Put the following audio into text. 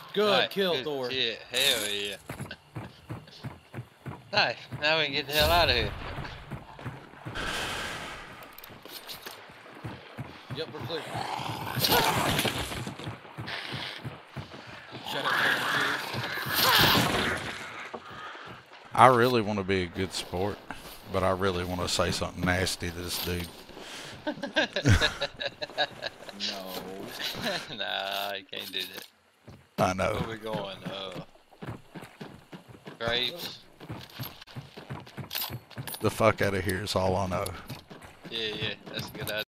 Good Right, kill, good Thor. shit. Hell yeah. Nice. Now we can get the hell out of here. Yep, we're clear. Shut up, I really want to be a good sport, but I really want to say something nasty to this dude. No. Nah, you can't do that. I know. Where we going? Graves? The fuck out of here is all I know. Yeah, that's a good idea.